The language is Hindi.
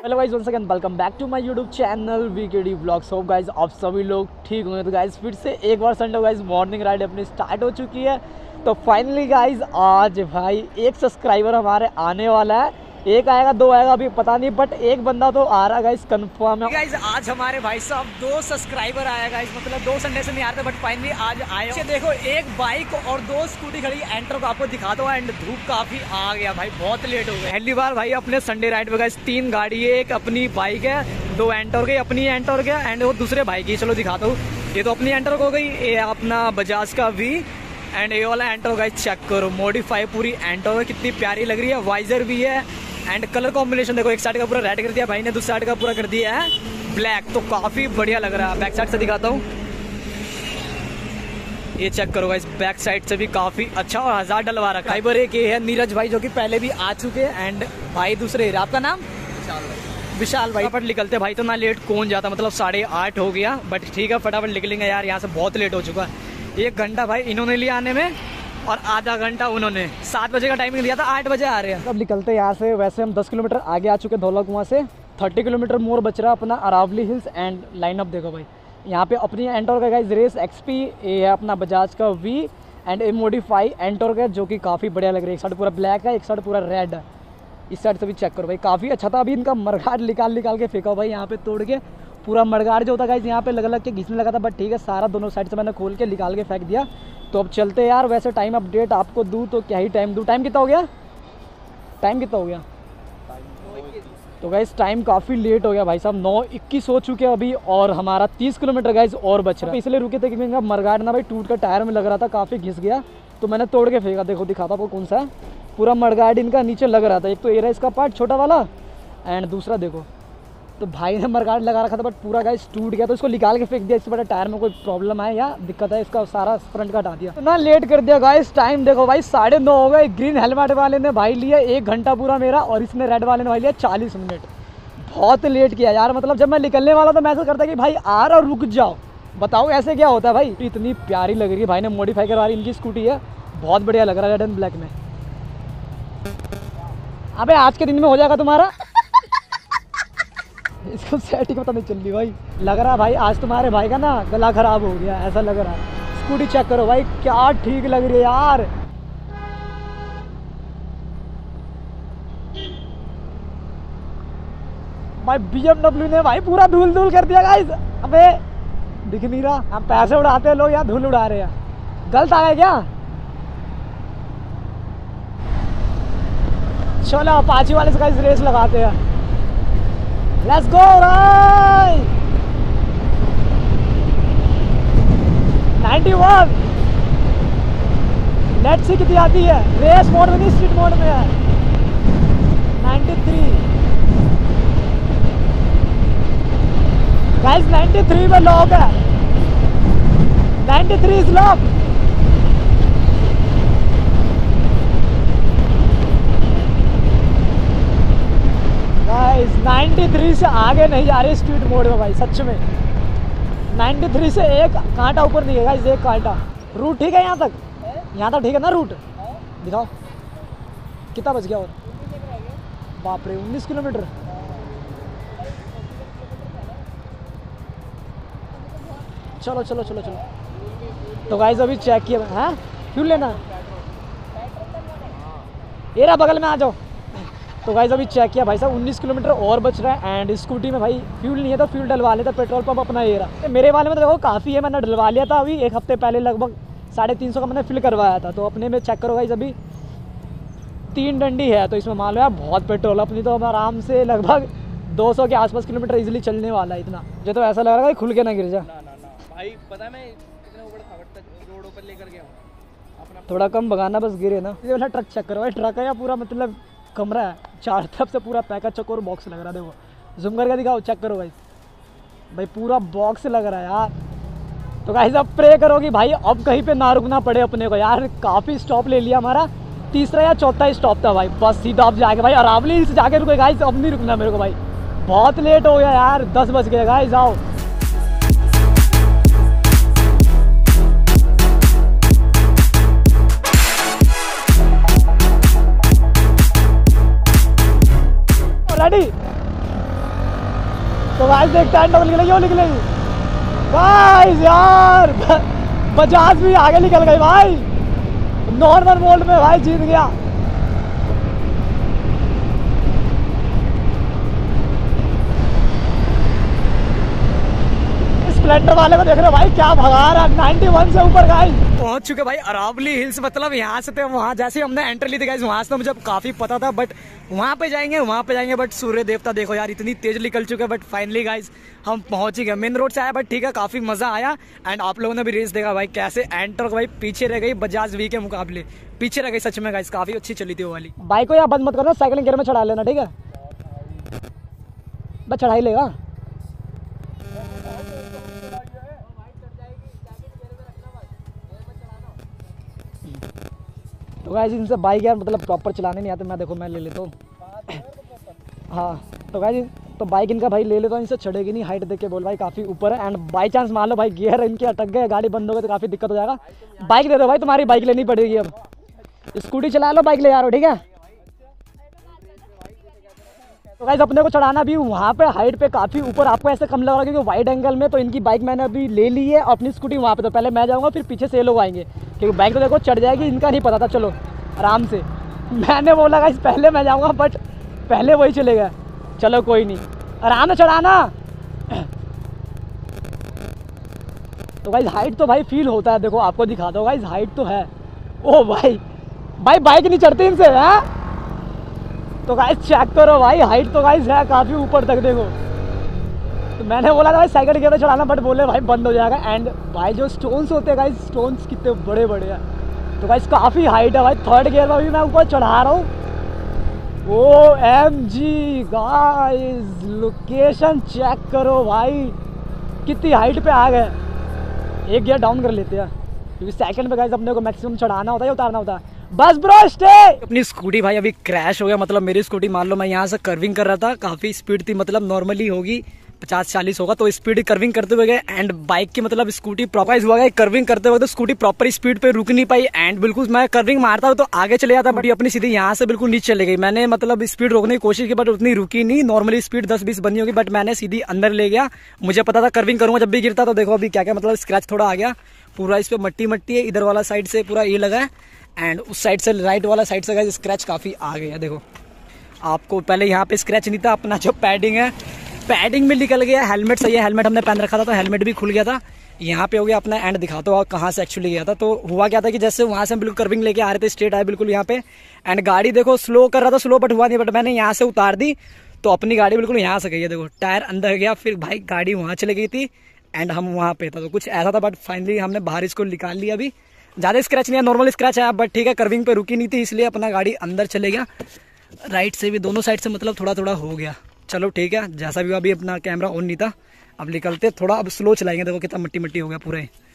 Hello guys, once again welcome back to my YouTube channel VKD vlogs. Hope guys आप सभी लोग ठीक होंगे। तो गाइस फिर से एक बार संडे गाइस मॉर्निंग राइड अपनी स्टार्ट हो चुकी है। तो फाइनली गाइस आज भाई एक सब्सक्राइबर हमारे आने वाला है। एक आएगा दो आएगा अभी पता नहीं, बट एक बंदा तो आ रहा गाइस कंफर्म है। गाइस आज हमारे भाई साहब 2 सब्सक्राइबर आया गाइस, मतलब 2 संडे से नहीं आते बट फाइनली आज आए। देखो एक बाइक और 2 स्कूटी खड़ी, एंटर को आपको दिखा दो। एंड धूप काफी आ गया भाई, बहुत लेट हो गया। पहली बार भाई अपने संडे राइड पे गाइस 3 गाड़ी है, एक अपनी बाइक है, 2 एंटर गई, अपनी एंटर गया एंड वो दूसरे बाइक की। चलो दिखाता हूँ। ये तो अपनी एंटर हो गई, ये अपना बजाज का वी एंड ये वाला एंटर गाइस चेक करो, मॉडिफाई पूरी एंटर है, कितनी प्यारी लग रही है। वाइजर भी है एंड कलर कॉम्बिनेशन देखो, एक साइड का पूरा रेड कर दिया भाई ने, दूसरी साइड का पूरा कर दिया है ब्लैक। तो काफी बढ़िया लग रहा है। बैक साइड से दिखाता हूँ, ये चेक करो गाइस, बैक साइड से भी काफी अच्छा और 1000 डलवा रखा है। एक ये है नीरज भाई जो कि पहले भी आ चुके हैं एंड भाई दूसरे, आपका नाम विशाल भाई। फटाफट निकलते भाई, तो ना लेट कौन जाता, मतलब 8:30 हो गया बट ठीक है फटाफट निकलेंगे यार, यहाँ से बहुत लेट हो चुका है। 1 घंटा भाई इन्होंने लिया आने में और आधा घंटा उन्होंने। 7 बजे का टाइमिंग दिया था, 8 बजे आ रहे हैं। अब निकलते हैं यहाँ से। वैसे हम 10 किलोमीटर आगे आ चुके हैं धौला कुआं से। 30 किलोमीटर मोर बच रहा अपना अरावली हिल्स। एंड लाइनअप देखो भाई, यहाँ पे अपनी एंटोर का गाइस रेस एक्सपी, ये है अपना बजाज का वी एंड ए मॉडिफाई एंटोर का जो कि काफ़ी बढ़िया लग रही है। एक साइड पूरा ब्लैक है, एक साइड पूरा रेड है। इस साइड से भी चेक करो भाई, काफ़ी अच्छा था। अभी इनका मरगाड़ निकाल के फेंका भाई यहाँ पे, तोड़ के पूरा मरगाड़ जो होता है गाइस यहाँ पे लग के घिसने लगा था, बट ठीक है सारा दोनों साइड से मैंने खोल के निकाल के फेंक दिया। तो अब चलते यार। वैसे टाइम अपडेट आपको दूँ तो क्या ही टाइम दूँ, टाइम कितना हो गया, टाइम कितना हो गया? तो गाइस टाइम काफ़ी लेट हो गया भाई साहब, 9:21 हो चुके हैं अभी और हमारा 30 किलोमीटर गाइस और बच रहा है। इसलिए रुके थे कि मेरा मरगाड़ ना भाई टूट कर टायर में लग रहा था, काफ़ी घिस गया तो मैंने तोड़ के फेंका। देखो दिखाता आपको कौन सा है, पूरा मरगाड़ इनका नीचे लग रहा था। एक तो ये रहा इसका पार्ट छोटा वाला एंड दूसरा देखो, तो भाई ने मरगाड़ लगा रखा था बट पूरा गाइस टूट गया। तो इसको निकाल के फेंक दिया। इससे बड़ा टायर में कोई प्रॉब्लम है या दिक्कत है, इसका सारा फ्रंट का हटा दिया। तो ना लेट कर दिया गाइस। टाइम देखो भाई 9:30 हो गए। ग्रीन हेलमेट वाले ने भाई लिया 1 घंटा पूरा मेरा, और इसने रेड वाले ने भाई लिया 40 मिनट। बहुत लेट किया यार, मतलब जब मैं निकलने वाला तो मैसेज करता कि भाई आ रहा रुक जाओ। बताओ ऐसे क्या होता है भाई। इतनी प्यारी लग रही है, भाई ने मॉडिफाई करवा रही, इनकी स्कूटी है, बहुत बढ़िया लग रहा है रेड एंड ब्लैक में। अबे आज के दिन में हो जाएगा तुम्हारा। इसको सेटिंग पता नहीं चल रही भाई, लग रहा है भाई आज तुम्हारे भाई का ना गला खराब हो गया, ऐसा लग रहा है। स्कूटी चेक करो भाई, क्या ठीक लग रही है यार। भाई BMW ने भाई पूरा धूल धूल कर दिया गाइस। अबे दिख नहीं रहा, हम पैसे उड़ाते हैं लोग, यहाँ धूल उड़ा रहे हैं। गलत आ गए क्या? चलो अपाची वाले से गाइस रेस लगाते हैं। Let's go right 91। Let's see कितनी आती है। रेस मोड में नहीं, स्ट्रीट मोड में है। 93 गाइस, 93 में लॉक है। 93 इज लॉक। गाइस 93 से आगे नहीं जा रही स्ट्रीट मोड में भाई, सच में। 93 से एक कांटा ऊपर नहीं है गाइस, एक कांटा। रूट ठीक है यहाँ तक, यहाँ तक ठीक है ना रूट? दिखाओ कितना बच गया और? बाप रे 19 किलोमीटर। चलो चलो चलो चलो। तो गाइस अभी चेक किया है, फ्यूल लेना ये रहा बगल में, आ जाओ। तो गाइस अभी चेक किया भाई साहब 19 किलोमीटर और बच रहा है। एंड स्कूटी में भाई फ्यूल नहीं है तो फ्यूल डलवा लेता, पेट्रोल पंप अपना ये रहा। मेरे वाले में तो देखो काफ़ी है, मैंने डलवा लिया था अभी 1 हफ्ते पहले, लगभग 350 का मैंने फिल करवाया था। तो अपने में चेक करो गाइस अभी 3 डंडी है, तो इसमें मान लो यार बहुत पेट्रोल। अपनी तो हम आराम से लगभग 200 के आसपास किलोमीटर इजीली चलने वाला है। इतना मुझे तो ऐसा लग रहा है खुल के ना गिर जा भाई। पता है मैं कितने ऊपर तक रोड ऊपर लेकर गया हूं अपना, थोड़ा कम भगाना बस गिरे ना। ये वाला ट्रक चेक करो भाई, ट्रक है या पूरा मतलब कमरा है, 4 तरफ से पूरा पैकेज चेक और बॉक्स लग रहा है। देखो जूम करके दिखाओ, चेक करो भाई, भाई पूरा बॉक्स लग रहा है यार। तो गाइस अब प्रे करो कि भाई अब कहीं पे ना रुकना पड़े अपने को यार। काफ़ी स्टॉप ले लिया, हमारा 3रा या 4था स्टॉप था भाई। बस सीधा अब जाके भाई अरावली हिल्स जाके रुके गाइस, अब नहीं रुकना मेरे को भाई, बहुत लेट हो गया यार। 10 बज गए गाइस, आओ। रेडी तो भाई देखते हैं डबल निकलेगी, वो निकलेगी भाई यार। बजाज भी आगे निकल गई भाई, नॉर्मल मोड में भाई जीत गया। स्प्लेंडर वाले को देख रहे हो भाई क्या भगा रहा है, 91 से ऊपर गाइस पहुंच चुके भाई अरावली हिल्स। मतलब यहाँ से थे, वहाँ जैसे ही हमने एंट्री ली थी गाइस, वहाँ से तो मुझे काफी पता था, बट वहाँ पे जाएंगे बट सूर्य देवता देखो यार इतनी तेज निकल चुके हैं। बट फाइनली गाइस हम पहुंच ही गए, मेन रोड से आया, बट ठीक है काफी मजा आया। एंड आप लोगों ने भी रेस देखा भाई कैसे एंटर भाई पीछे रह गई बजाज वी के मुकाबले, पीछे रह गई सच में गाइस, काफी अच्छी चली थी वो वाली। बाइक को यार बंद मत करना, साइकिलिंग गियर में चढ़ा लेना ठीक है, बस चढ़ा ही लेगा। तो गाइस इनसे बाइक यार मतलब प्रॉपर चलाने नहीं आते, मैं देखो मैं ले लेता हूँ। हाँ तो गाइस तो बाइक इनका भाई ले लेता हूँ, इनसे चढ़ेगी नहीं, हाइट देख के बोल भाई काफ़ी ऊपर है। एंड बाई चांस मान लो भाई गियर इनके अटक गए, गाड़ी बंद हो गई तो काफ़ी दिक्कत हो जाएगा। बाइक दे दो भाई, तुम्हारी बाइक लेनी पड़ेगी अब, स्कूटी चला लो, बाइक ले जा रहा हो ठीक है। तो गाइस अपने को चढ़ाना भी वहाँ पे हाइट पे काफ़ी ऊपर, आपको ऐसे कम लग रहा है क्योंकि वाइड एंगल में। तो इनकी बाइक मैंने अभी ले ली है, अपनी स्कूटी वहाँ पे, तो पहले मैं जाऊँगा फिर पीछे से लोग आएंगे, क्योंकि बाइक तो देखो चढ़ जाएगी, इनका नहीं पता था। चलो आराम से, मैंने बोला गाइस पहले मैं जाऊँगा, बट पहले वही चले गए। चलो कोई नहीं, आराम से चढ़ाना। तो गाइस हाइट तो भाई फील होता है, देखो आपको दिखाता हूँ गाइस, हाइट तो है। ओ भाई भाई बाइक नहीं चढ़ती इनसे है। तो गाइस चेक करो भाई, हाइट तो गाइस है काफ़ी ऊपर तक देखो। तो मैंने बोला था भाई साइकिल गियर में चढ़ाना, बट बोले भाई बंद हो जाएगा। एंड भाई जो स्टोन्स होते हैं गाइस, स्टोन्स कितने बड़े बड़े हैं। तो गाइस काफ़ी हाइट है भाई, थर्ड गियर में भी मैं ऊपर चढ़ा रहा हूँ। OMG गाइस लोकेशन चेक करो भाई, कितनी हाइट पे आ गए। एक गियर डाउन कर लेते हैं क्योंकि सेकंड पे गाइस अपने को मैक्सिमम चढ़ाना होता है, उतारना होता है। बस ब्रो स्टे। अपनी स्कूटी भाई अभी क्रैश हो गया, मतलब मेरी स्कूटी मान लो मैं यहाँ से कर्विंग कर रहा था, काफ़ी स्पीड थी, मतलब नॉर्मली होगी 50-40 होगा, तो स्पीड कर्विंग करते हुए गए। एंड बाइक की मतलब स्कूटी प्रॉपर हुआ गया कर्विंग करते वक्त, तो स्कूटी प्रॉपर स्पीड पे रुक नहीं पाई। एंड बिल्कुल मैं कर्विंग मारता हूँ तो आगे चले जाता, बट अपनी सीधी यहाँ से बिल्कुल नीचे चले गई। मैंने मतलब स्पीड रोकने की कोशिश की, बट उतनी रुकी नहीं, नॉर्मली स्पीड 10-20 बनी होगी, बट मैंने सीधी अंदर ले गया। मुझे पता था कर्विंग करूंगा जब भी गिरता, तो देखो अभी क्या क्या मतलब स्क्रैच थोड़ा आ गया पूरा, इस पे मट्टी है, इधर वाला साइड से पूरा ये लगा है, एंड उस साइड से राइट वाला साइड से गाइस स्क्रैच काफ़ी आ गया। देखो आपको पहले यहाँ पे स्क्रैच नहीं था, अपना जो पैडिंग है पैडिंग में निकल गया। हेलमेट सही है, हेलमेट हमने पहन रखा था तो हेलमेट भी खुल गया था। यहाँ पे हो गया अपना एंड दिखाता हूँ कहाँ से एक्चुअली गया था। तो हुआ क्या था कि जैसे वहाँ से हम बिल्कुल कर्विंग लेके आ रहे थे, स्ट्रेट आए बिल्कुल यहाँ पे, एंड गाड़ी देखो स्लो कर रहा था, स्लो बट हुआ नहीं, बट मैंने यहाँ से उतार दी तो अपनी गाड़ी बिल्कुल यहाँ से गई है। देखो टायर अंदर गया, फिर भाई गाड़ी वहाँ चली गई थी एंड हम वहाँ पे था, तो कुछ ऐसा था। बट फाइनली हमने बाहर इसको निकाल लिया। अभी ज़्यादा स्क्रैच नहीं है, नॉर्मल स्क्रैच है, बट ठीक है कर्विंग पे रुकी नहीं थी इसलिए अपना गाड़ी अंदर चले गया। राइट से भी दोनों साइड से मतलब थोड़ा थोड़ा हो गया। चलो ठीक है, जैसा भी अभी अपना कैमरा ऑन नहीं था, अब निकलते थोड़ा, अब स्लो चलाएंगे। देखो कितना मट्टी मट्टी हो गया पूरा।